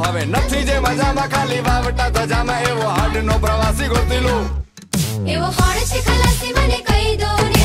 હવે નથી જે મજામાં ખાલી વાવટા ધજામાં એવો હાડનો પ્રવાસી ગોતી લો એવો કોણ છે ખલાસી મને કહી દો ને